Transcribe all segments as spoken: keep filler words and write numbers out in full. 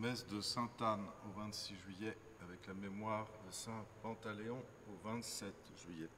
Messe de Sainte-Anne au vingt-six juillet, avec la mémoire de Saint Pantaléon au vingt-sept juillet.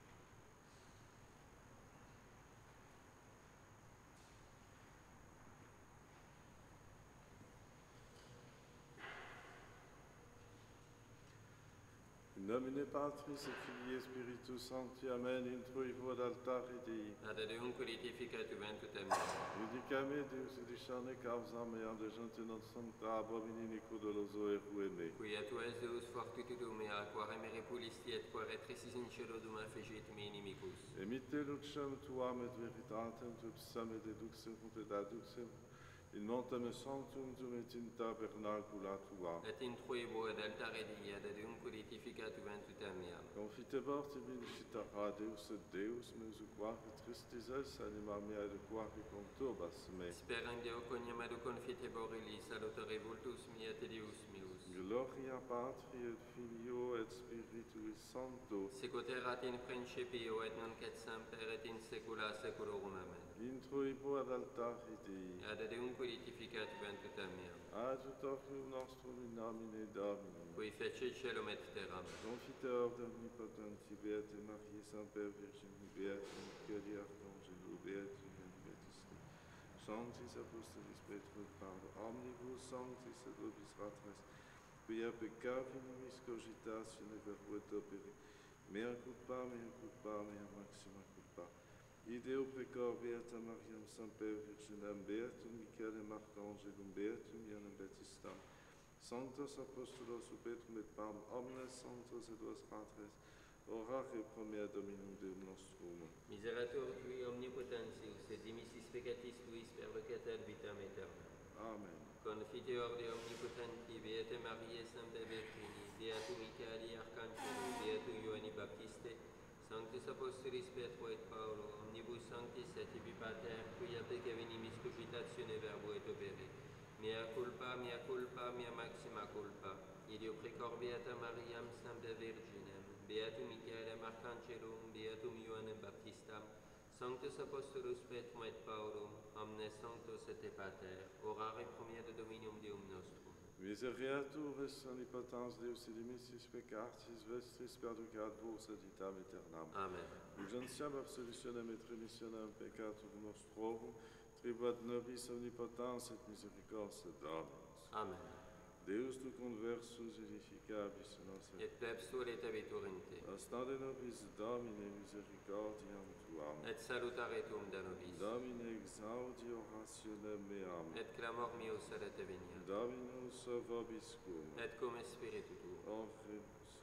In nomine Patris et Filii et Spiritus Sancti, Amen, intro ivo ad altare Dei. Ad adeuncum edificat juventud mea. Iudicame Deus et discerne causa mea de gente non sancta abomini nico doloso e rueme. Quia tu es Deus fortitudo mea, quare me repulisti et quare tresis in cielo dum affegit me inimicus. Emite lucem tuam et veritatem tupsam et deduxem ut et aduxem, in montem sanctum tum et in tabernacula tua. Et intruebo ad altare Dei, ad adeuncum edificat juventud mea. Confitebor tibi incitara Deus et Deus, meus quare tristis es anima mea et quare conturbas me. Speram Deo coniam ad confitebor illis, salutare vultus mea et Deus meus. Gloria Patri et Filio et Spiritui Sancto. Sicut erat in principio et nunc et semper et in saecula saeculorum. Amen. Intro ibo ad altare Dei. Ad adeuncum edificat juventud mea. Adjutorium nostrum in nomine Domini. Qui fece celum et terram. Confiteur d'omnipotenti, Beate Marie, Saint-Père Virginie, Beate Micheli Arcangelo, Beate Betiste. Sanctis Apostolis Petro et Paolo, omnibus sanctis et vobis fratres, quia peccavinimis cogitatione verbo et opere, mea culpa, mea culpa, mea maxima culpa. Ideo pecor Beata Mariam, Saint-Père Virginem, Beatum Michaelem Arcangelum, Beatum Ioannem Baptistam, Sanctos Apostolos Petrum et Pam, omnes sanctos et vos fratres, orare pro mea Dominum Deum nostrum. Miserator tui omnipotentius, et dimissis peccatis tuis pervocat ad vitam aeternam. Amen. Confiteor de omnipotenti, Beate Mariae Sanctae Virgini, Beatum Michaeli Arcangelo, Beatum Ioanni Baptiste, Sanctis Apostolis Petro et Paolo, omnibus sanctis et tibi Pater, quia peccavinimis cogitatione verbo et opere, mea culpa, mea culpa, mea maxima culpa. Ideo precor Beata Mariam Sanctae Virginem, Beatum Michaelem Arcangelum, Beatum Ioannem Baptistam, Sanctus Apostolus Petrum et Paulum, omnes sanctos et Pater, orare pro mea de Dominum Deum nostrum. Misereatur res omnipotens Deus et dimissis peccatis vestris perducat vos aditam aeternam. Amen. Urgentiam absolutionem et remissionem peccatorum nostrorum, tribuat nobis omnipotens et misericordia Dominus. Amen. Deus tu conversus edificabis nos Et plebs et abiturente. Astade nobis Domine misericordiam tuam. Et salutare tuum da nobis. Domine exaudi orationem meam. Et clamor meus ad te veniat. Dominus vobiscum. Et cum spiritu tuo. Oremus.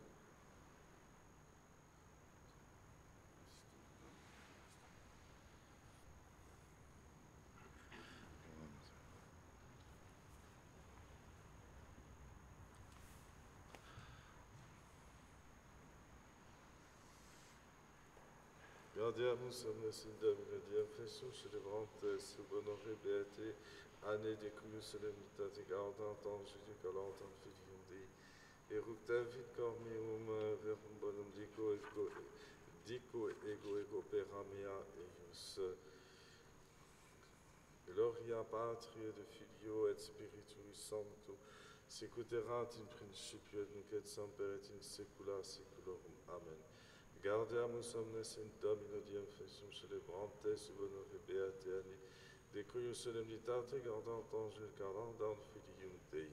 Gaudiamus omnes in Domine Diem festum celebrante sub honore beate anne de cuius solemnitate gaudant angeli galantam filium Dei, eructem fit cor meum verum bonum dico ego, dico ego ego pera mea eius. Gloria Patri et Filio et Spiritui Sancto, sicut erat in principio et nunc et semper et in saecula saeculorum. Amen. Gaudiamus omnes in Domine Diem festum celebrante sub honore beate anne, de cuius solemnitate gaudant angel gaudant filium Dei.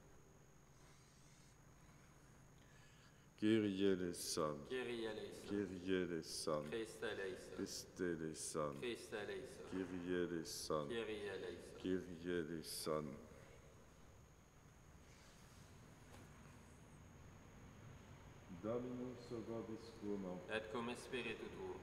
Kyrie eleison. Kyrie eleison. Kyrie eleison. Christe eleison. Christe eleison. Christe eleison. Kyrie eleison. Kyrie eleison. Kyrie eleison. Dominus vobiscum. Et cum spiritu tuo.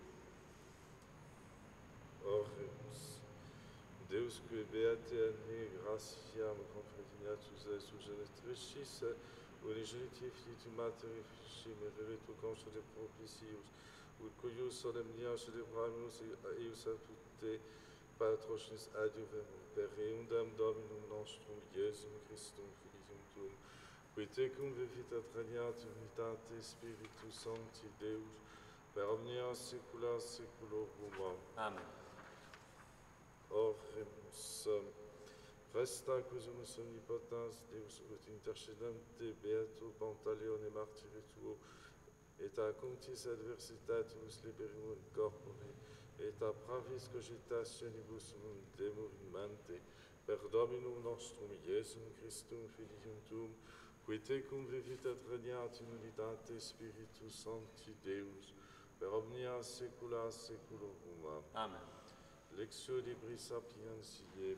Oremus. Deus qui beate anni gratiam confratiniatus es genetricis, unigenitis filii materi fici revetu conso de propitius, ut cuius solemnia celebramus eius apute patrocinis adiuvemur per eundam Dominum nostrum Iesum Christum Filium tuum, qui tecum vivit atraniat unitate Spiritus Sancti Deus, per omnia saecula saeculorum. Amen. Oremus. Presta cusumus omnipotens Deus ut intercedem te beato Pantaleone martyri tuo, et a contis adversitatibus liberimur in corpore, et a pravis cogitationibus demorimante, per Dominum nostrum Iesum Christum Filium tuum, qui tecum vivit et regnat in unitate Spiritus Sancti Deus, per omnia saecula saeculorum. Amen. Lectio Libri Sapientiae.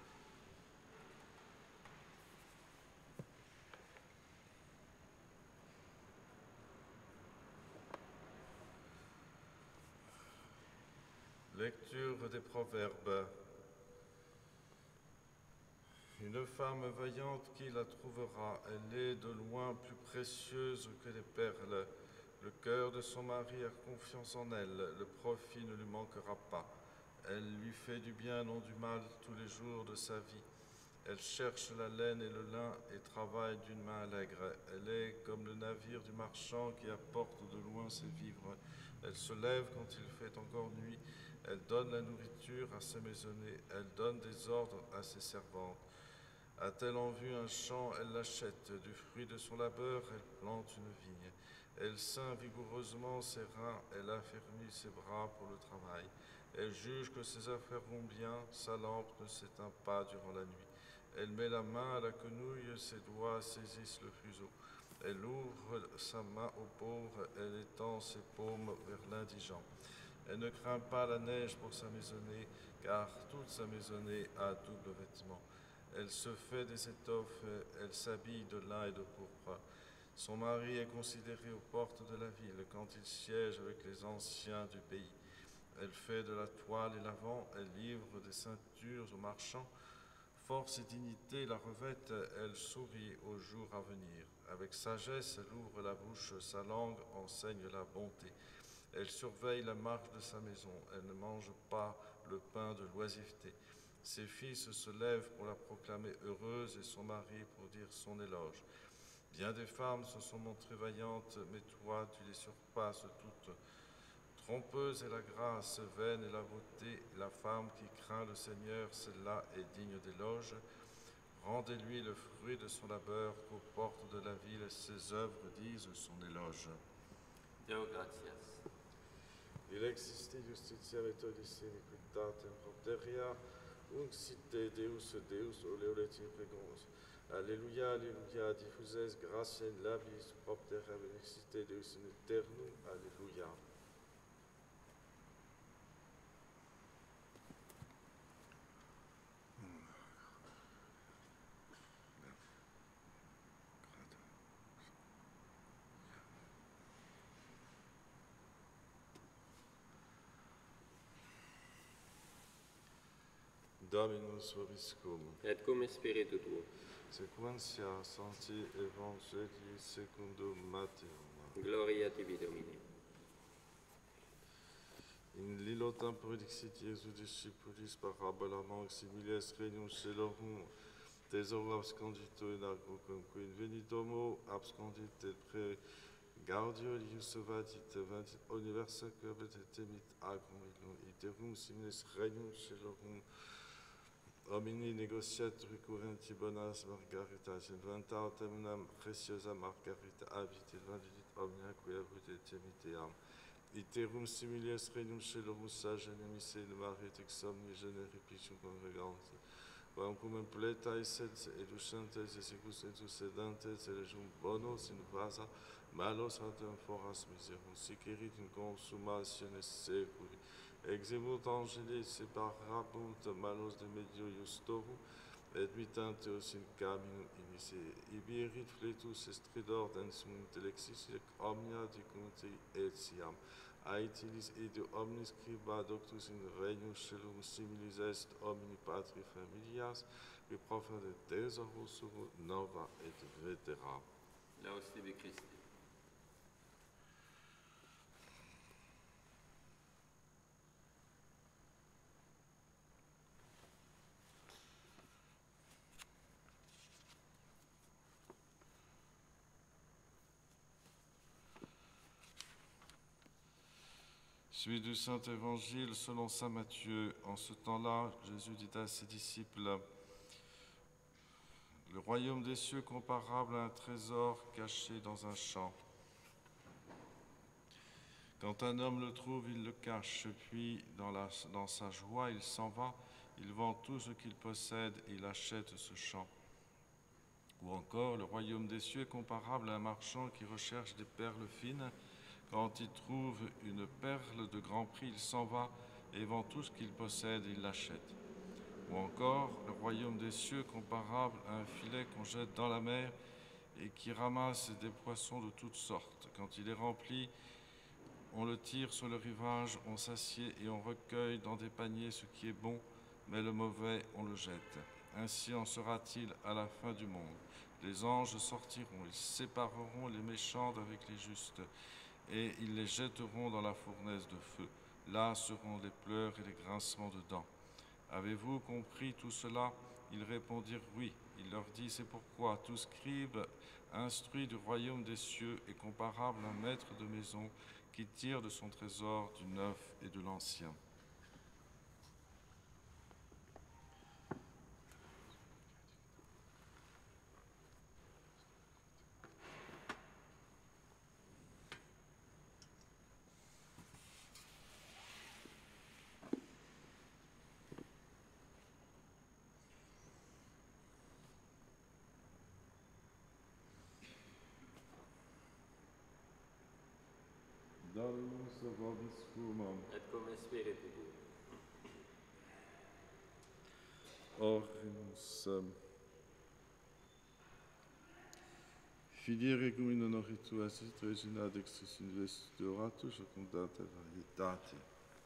Lecture des Proverbes. Une femme vaillante, qui la trouvera? Elle est de loin plus précieuse que les perles. Le cœur de son mari a confiance en elle, le profit ne lui manquera pas. Elle lui fait du bien, non du mal, tous les jours de sa vie. Elle cherche la laine et le lin et travaille d'une main allègre. Elle est comme le navire du marchand qui apporte de loin ses vivres. Elle se lève quand il fait encore nuit. Elle donne la nourriture à ses maisonnées. Elle donne des ordres à ses servantes. A-t-elle en vue un champ, elle l'achète. Du fruit de son labeur, elle plante une vigne. Elle ceint vigoureusement ses reins. Elle affermit ses bras pour le travail. Elle juge que ses affaires vont bien. Sa lampe ne s'éteint pas durant la nuit. Elle met la main à la quenouille, ses doigts saisissent le fuseau. Elle ouvre sa main aux pauvres, elle étend ses paumes vers l'indigent. Elle ne craint pas la neige pour sa maisonnée, car toute sa maisonnée a double vêtement. Elle se fait des étoffes, elle s'habille de lin et de pourpre. Son mari est considéré aux portes de la ville quand il siège avec les anciens du pays. Elle fait de la toile et l'avant, elle livre des ceintures aux marchands. Force et dignité la revêtent, elle sourit au jour à venir. Avec sagesse, elle ouvre la bouche, sa langue enseigne la bonté. Elle surveille la marche de sa maison, elle ne mange pas le pain de l'oisiveté. Ses fils se lèvent pour la proclamer heureuse et son mari pour dire son éloge. Bien des femmes se sont montrées vaillantes, mais toi, tu les surpasses toutes. Trompeuse est la grâce, vaine est la beauté, la femme qui craint le Seigneur, celle-là est digne d'éloge. Rendez-lui le fruit de son labeur, qu'aux portes de la ville ses œuvres disent son éloge. Deo gratias. Il existe justitia methodis iniquitatem propteria, unc site Deus Deus oleoleti pregons. Alléluia, alléluia, diffuses gratia in labis propteria benexite Deus in eternum, alléluia. Dominus vobiscum. Et cum spiritu tuo. Sequentia Sancti Evangelii secundum Matteum. Gloria tibi, Domine. In lillo tempore dixit Iesu discipulis parabolam similes regnum celorum, tesoro abscondito in agro quemque invenit homo abscondit et pre gaudio ius vadit ventit universa quebet et temit agrum illum iterum similes regnum celorum. Homini negociat recurrenti bonas margaritas, inventa autemnam preciosa margarita habit, il vandit omnia quia vult et temiteam. Iterum similes regnum celorum sage nemise in marit ex omni generi picium congregantes. Quam cum impleta essens educantes secus entus sedantes elegium bonos in vasa, malos autem foras miserum, sic erit in consumationes seculi. Exemunt angeles separabunt malos de medio iustorum, et mittanteos in caminum inice. Ibi erit fletus estridor densum intellexis, ec omnia dicunt etiam. Aetilis ide omnis scriba doctus in regnum celum similis est omni patri familias, qui profere tesoro suo nova et vetera. Laus tibi Christi. Suite du Saint-Évangile selon saint Matthieu. En ce temps-là, Jésus dit à ses disciples, Le royaume des cieux comparable à un trésor caché dans un champ. Quand un homme le trouve, il le cache, puis dans, la, dans sa joie, il s'en va, il vend tout ce qu'il possède et il achète ce champ. Ou encore, le royaume des cieux est comparable à un marchand qui recherche des perles fines. Quand il trouve une perle de grand prix, il s'en va et vend tout ce qu'il possède et il l'achète. Ou encore, le royaume des cieux est comparable à un filet qu'on jette dans la mer et qui ramasse des poissons de toutes sortes. Quand il est rempli, on le tire sur le rivage, on s'assied et on recueille dans des paniers ce qui est bon, mais le mauvais, on le jette. Ainsi en sera-t-il à la fin du monde. Les anges sortiront, ils sépareront les méchants d'avec les justes, et ils les jetteront dans la fournaise de feu. Là seront les pleurs et les grincements de dents. Avez-vous compris tout cela? Ils répondirent oui. Il leur dit, c'est pourquoi tout scribe instruit du royaume des cieux est comparable à un maître de maison qui tire de son trésor du neuf et de l'ancien. Davimus vobis fumam, et cum spiritu tuo. Orimus Fidere cum in honoritu assit regina dextris university oratus secundata varietate.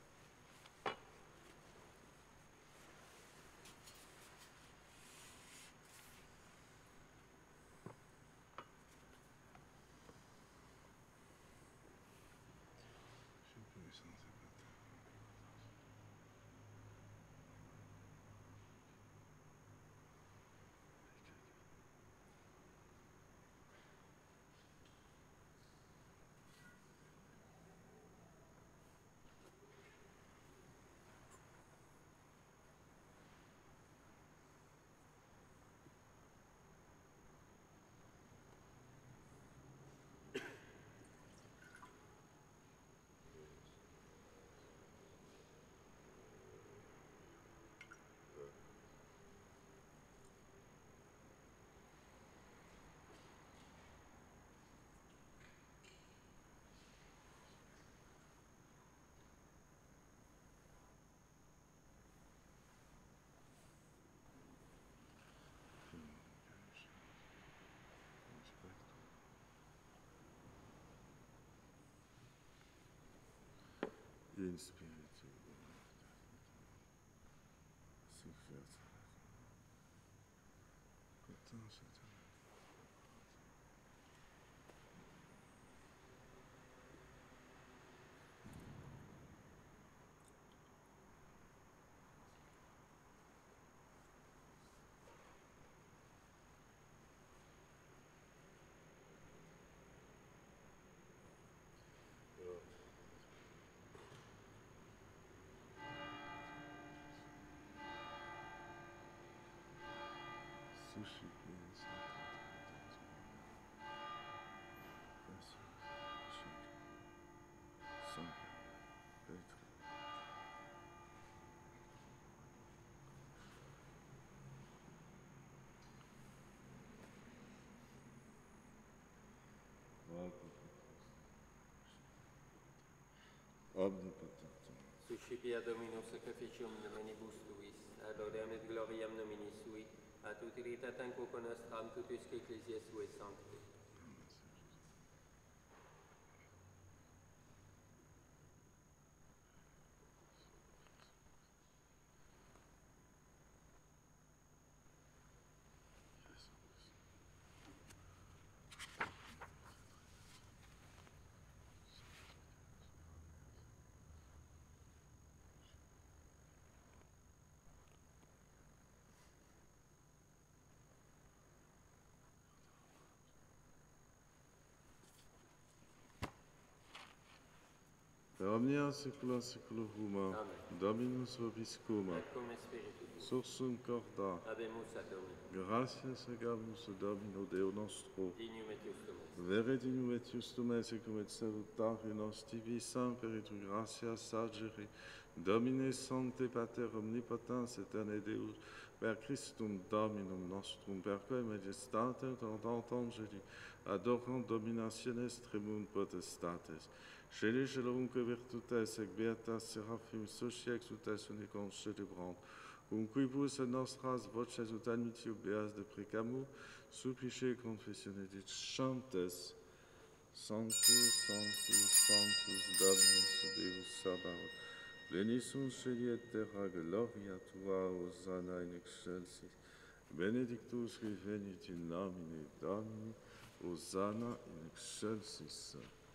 In spiritu. Suffiat. Potentia. Sushi is Omnipotent. Suscipia Dominus sacrificium nominibus tuis, ad laudem et gloriam nomini sui, ad utilitatem quoque nostram tutusque ecclesiae suae sancte. per omnia saecula saeculorum. Amen. Dominus vobiscum. Et cum spiritu tuo. Sursum corda. Habemus ad Domino. Gratias regamus Domino Deo nostro. Dignum et justum est. Vere dignum et justum est, secum et salutare nos tibi semper et tu gratias sagere. Domine Sancte Pater omnipotens aeterne Deus, per Christum Dominum nostrum, per quae majestate tordant angeli, adorant dominationes tremunt potestates, celi celorumque virtutes ec beatas seraphim soci exultas unicons celebrant, cum quibus et nostras voces ut admitio beas de precamu, supplice confessione dicentes, Sanctus, Sanctus, Sanctus, Dominus Deus Sabaoth, Benissum celi et terra, gloria tua, Hosanna in excelsis, benedictus qui venit in nomine Domini, Hosanna in excelsis.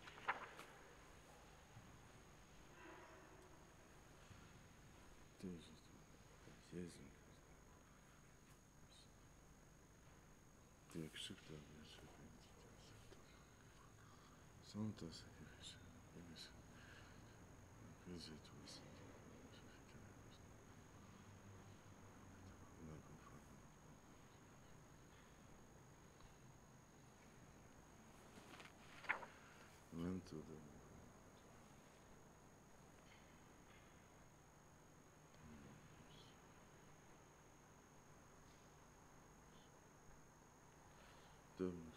Jésus. Te exulta, Santa Sacrificio, Ecclesia tua, Santa Manto de Dominus.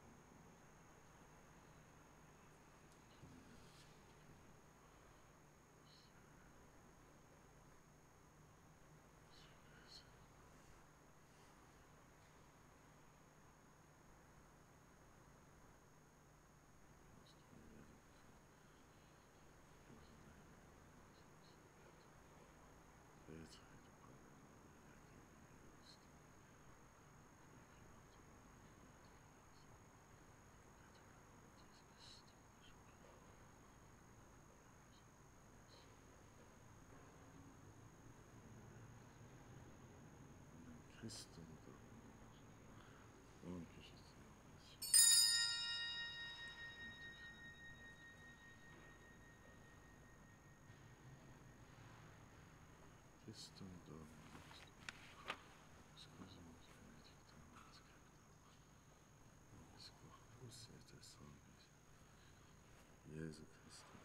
Christum Dominus. Onque Christum Dominus. Scusimus benedictum et scriptum. Corpus et sanguis. Iesu Christum.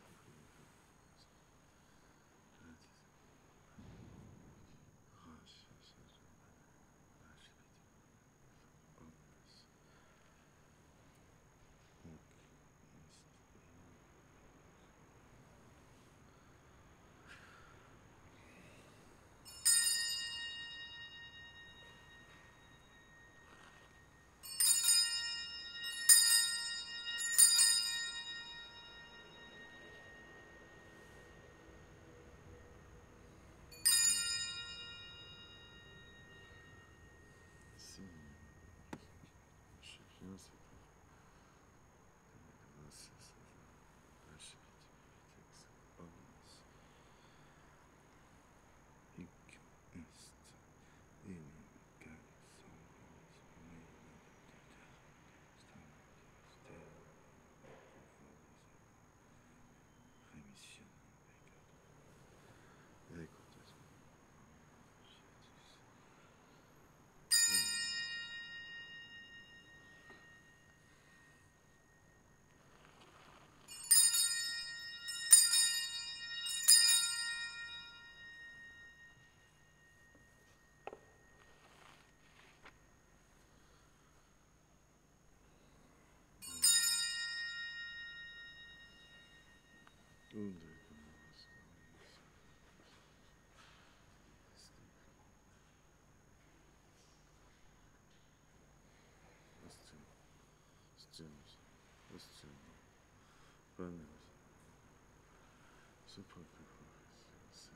Unde Stimus, stimus, panis, supercuris,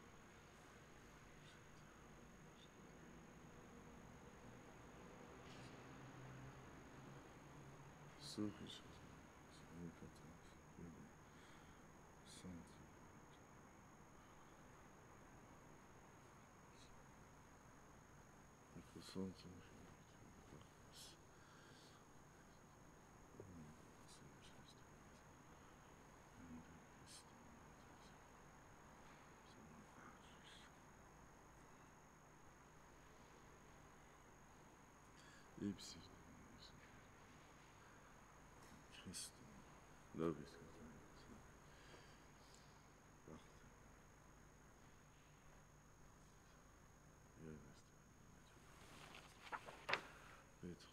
Sulpice, omnipotens, Vidi, Sancti, Ecco Sancti, Ipsi Christ nobis Petro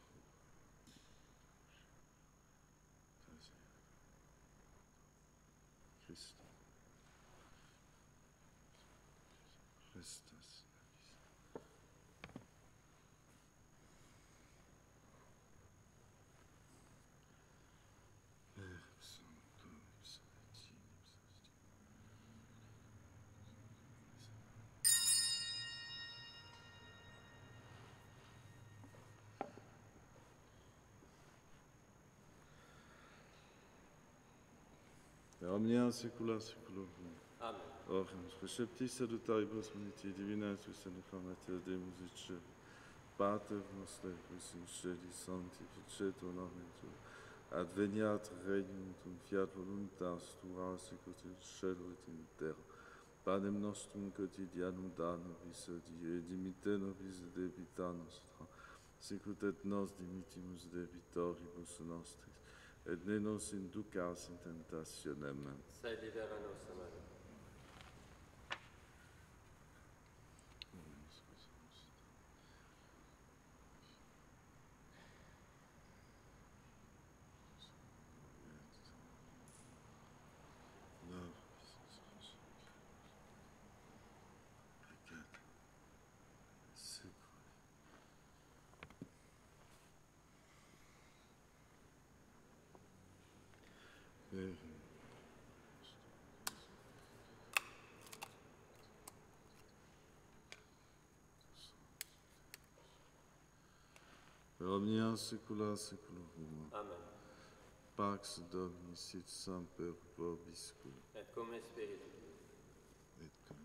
Christ Christus Et omnia saecula saeculorum. Amen. Orans receptis salutaribus muniti divinatus et informatia Deus et Cel. Pater noster, quis in celis sanctificetur nomen tuum. Adveniat regnum tuum, fiat voluntas tua sicut in cielo et in terra. Panem nostrum quotidianum da nobis hodie, et dimitte nobis debita nostra, sicut et nos dimittimus debitoribus nostris. Et ne nos inducas in tentationem. Sed libera nos a malo. Per omnia saecula saeculorum. Amen. Pax Domini sit semper vobiscum. Et cum spiritu. Et cum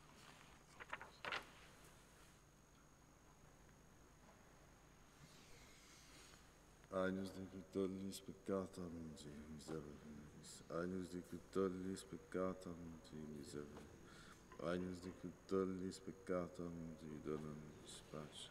Agnus Dei tollis peccata mundi, miserere nobis. Agnus Dei tollis peccata mundi, miserere. Agnus Dei tollis peccata mundi, dona nobis pace.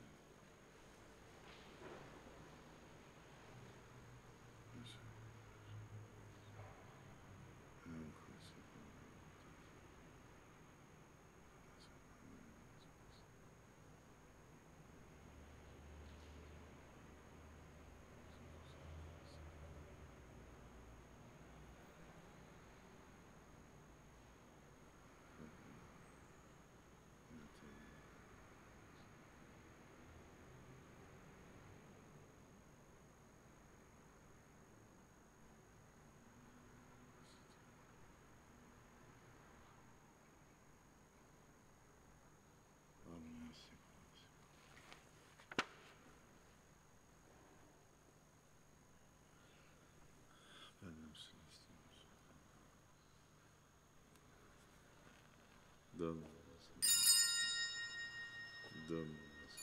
Dominus Dominus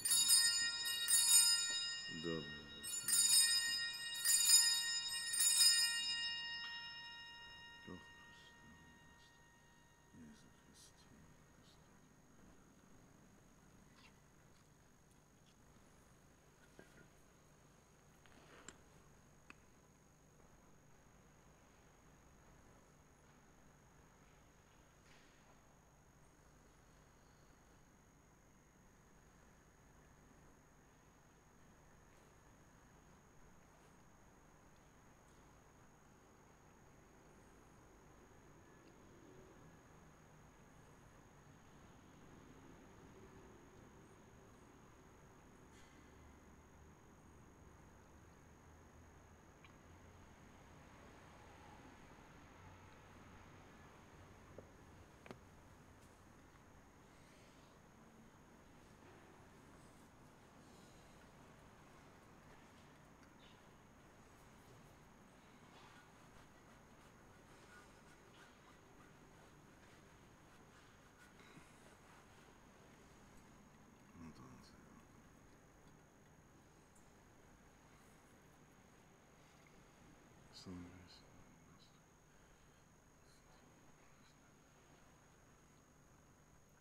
Dominus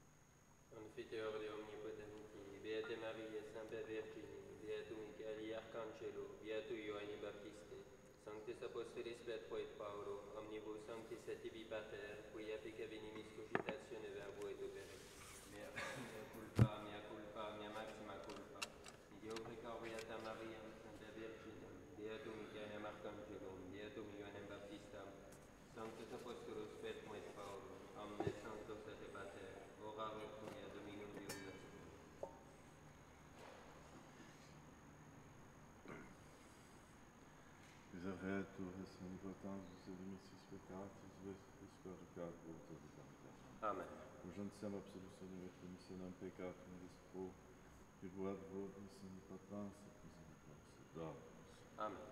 Confiteor de omnipotenti, Beate Maria, Semper Virgini, Beatum Michaeli, Arcangelo, Beato Ioanni Baptiste, Sanctus Apostolis Petro et Paolo, omnibus sanctis et tibi pater, qui efficae venimis cogitatione verbo et opere. Mea, mea culpa, mea culpa, mea maxima culpa. Dio precoriata Mariam, Santa Virginem, Beatum Michaelem Arcangelum, Beatum Ioannem Baptistam, Sanctus Apostolus Petro et Paolo, omnes sanctos et pater, ora et gloria Dominum Deum nostrum. Miseretur es omnipotentus et dimissis peccatis, vestris peccat vultus et Amen. Urgentia absolutionem et remissionem peccatum dispro, fibuat vobis omnipotens et misericordia Deus. Amen.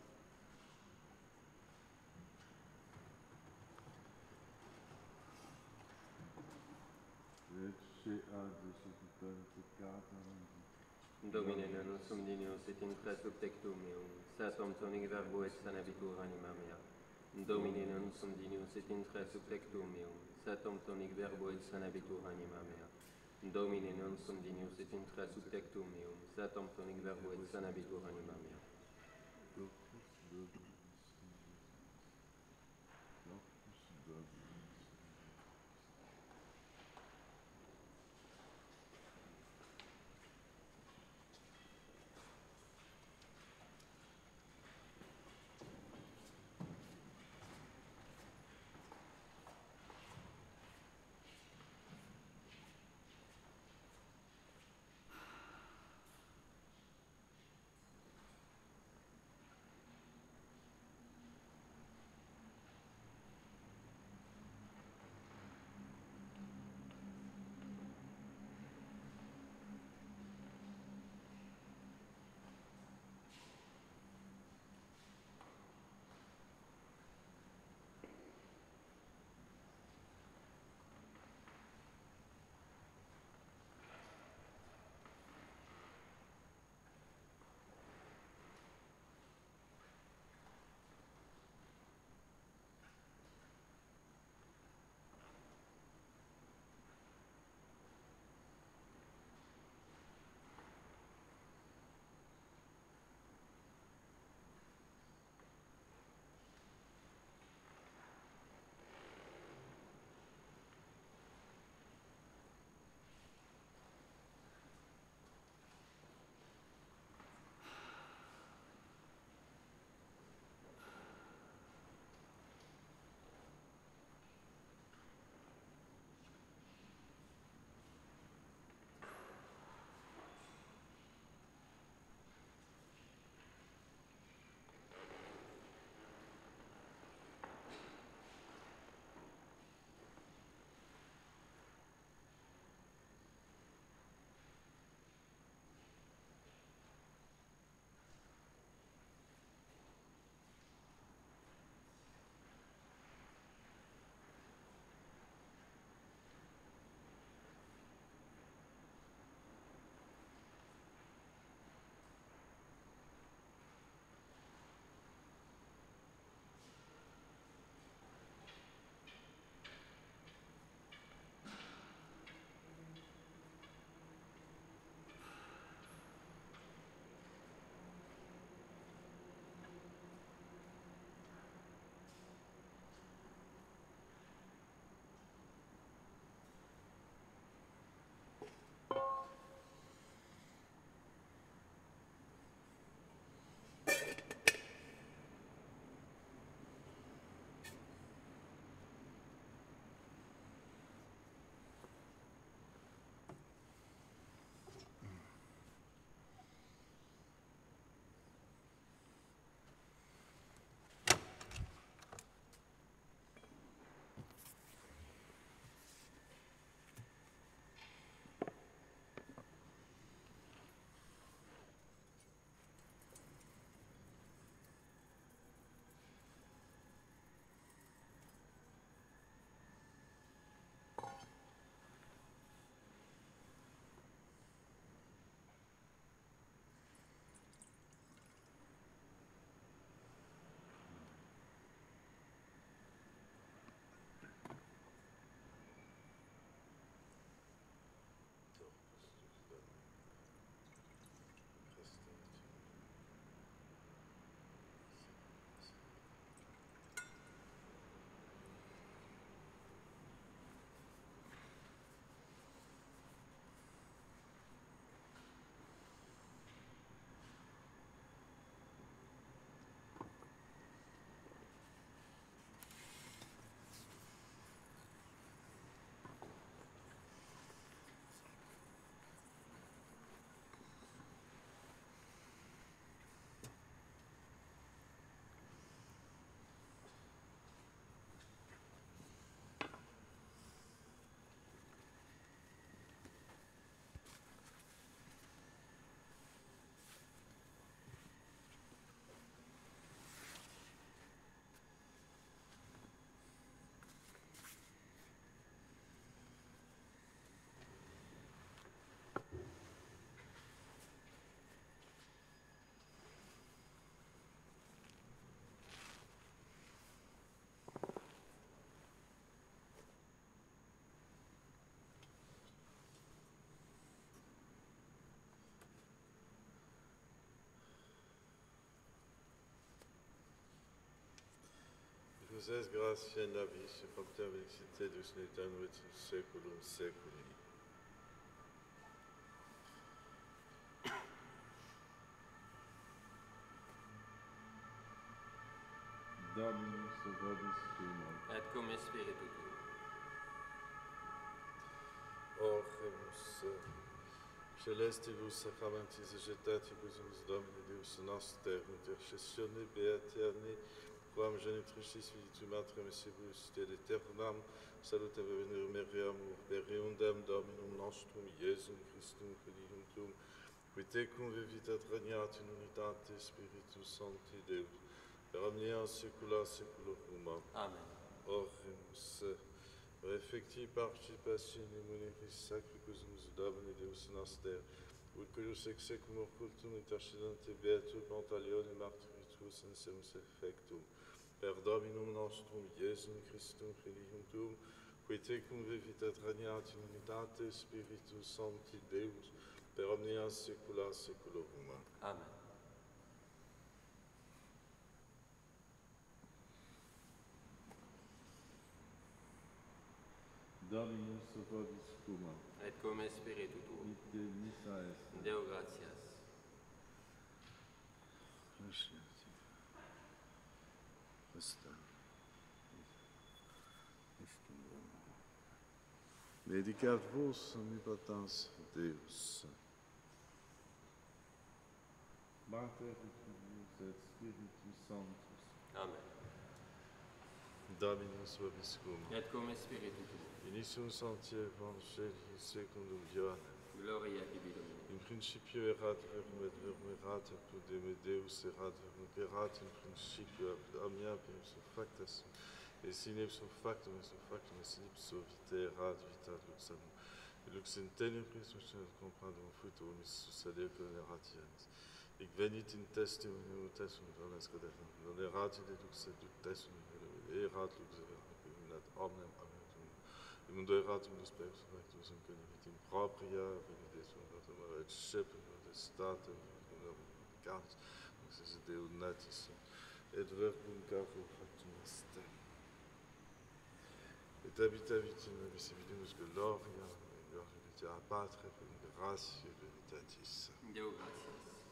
Ecce ad resuscitar peccatum, Domine non sum dignus et intra sub tectum meum, satum tonic verbo et sanabitur anima mea. Domine non sum dignus et intra sub tectum meum, satum tonic verbo et sanabitur anima mea. Domine non sum dignus et intra sub tectum meum, satum tonic verbo et sanabitur anima mea. locus Domini, locus Domini. es gratia in nobis, et propter felicite Deus in aeternum et in saeculum saeculi. Dominus vobis tuum. Et cum spiritu tuo. Ormus celestibus sacramentis egetatibus in Domini Deus noster, intercessione beaterni, quam genitricis filitum matrem esibus et aeternam salute venir meriam urberiundam Dominum nostrum Iesum Christum filium tuum, qui tecum vivitat regnat in unitate Spiritus Sancti Deus, per omnia saecula saeculorum. Amen. Oremus effecti participatione muneris sacrificus Domini Deus noster, ut cuius ex secum occultum intercedente beatum Pantaleone martyritus in semus effectum, per Dominum nostrum Iesum Christum filium tuum, qui tecum vivitat regnat in unitate Spiritus Sancti Deus, per omnia saecula saeculorum. Amen. Dominus vobis cum. Et cum spiritu tuo. Ite missa est. Deo gratias. Medicat vos omnipotens Deus. Mater et Filius et Spiritus Sanctus. Amen. Dominus vobis cum. Et cum spiritu tuo. Initium Sancti Evangelii secundum Ioannem. Gloria tibi Domine. In principio erat verbum et verbum erat apud Deus erat verbum erat in principio apud omnia per ipso facta sum. Et sin ipso factum et sum factum et sin ipso vitae erat vita lux amor. Et lux in tenebris non comprendum fruto omnis saleo erat ians. Hic venit in testimonium testum dones caderem. Non erat in lux et lux testimonium erat lux et omnem in mundo eratum dos perus factus in conivit in propria venides undatum et scepum potestatem canis ex Deo natis et verbum caro factum est et habitavit in nobis vidimus gloria et glorificatia a Patre per gratia veritatis. Deo gratias.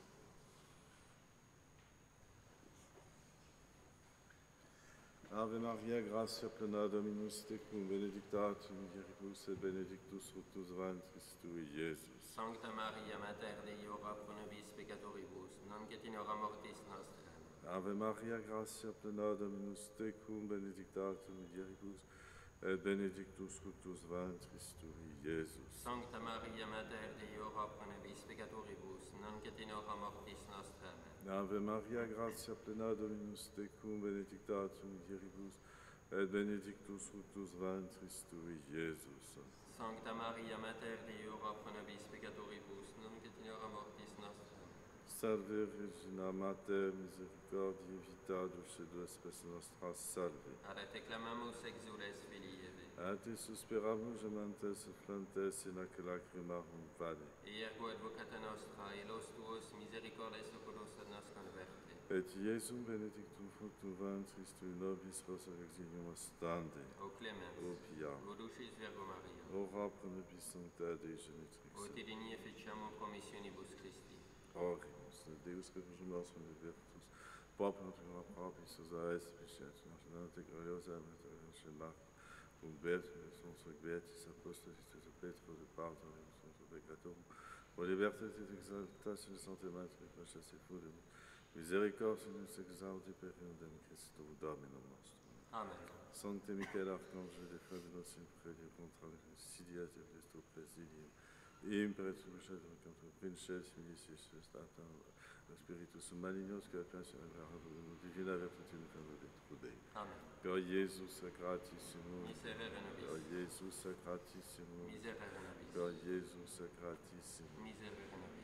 Ave Maria, gratia plena Dominus tecum, benedicta tu mulieribus et benedictus fructus ventris tui, Iesus. Sancta Maria, Mater Dei, ora pro nobis peccatoribus, nunc et in hora mortis nostre. Ave Maria, gratia plena Dominus tecum, benedicta tu mulieribus et benedictus fructus ventris tui, Iesus. Sancta Maria, Mater Dei, ora pro nobis peccatoribus, nunc et in hora mortis nostre. Amen. Ave Maria, gratia plena Dominus tecum, benedicta tu mulieribus et benedictus fructus ventris tui, Iesus. Sancta Maria, Mater Dei, ora pro nobis peccatoribus, nunc et in hora mortis nostre. Salve Regina Mater, misericordiae, vita, dulcedo spes nostra, salve. Ad te clamamus exules filii Eve. A te suspiramus gemantes et flantes in ac lacrimarum vale. Iergo advocata nostra, et los tuos misericordes oculos ad nos converte. Et Iesum benedictum fructum ventris tui nobis post exilium ostende. O clemens, O pia, o dulcis Virgo Maria, ora pro nobis sancta Dei o genitrix. te digni efficiamur promissionibus Christi. Orimus, Deus refugium nostrum et virtus, populum tuum propis, osa est peccet, nationalite gloriosa, et Marc, cum beatum et sonsus beatis apostolis et Petro de Parto, et sonsus peccatorum, pro libertas et exaltatio Sancte Mater, precious et fudem, misericordia nos exaudi per eundem Christo Dominum nostrum. Amen. Sancte Michael Archange, défends nos impredio contra les insidias et les presidium, Imperator Shadow contra Princes Ministis Stata Spiritus Malignos que appellent la divina virtute de Trudei. Amen. Per Iesus sacratissimo. Miserere nobis. Per Iesus sacratissimo. Miserere nobis. Per Iesus sacratissimo. Miserere nobis.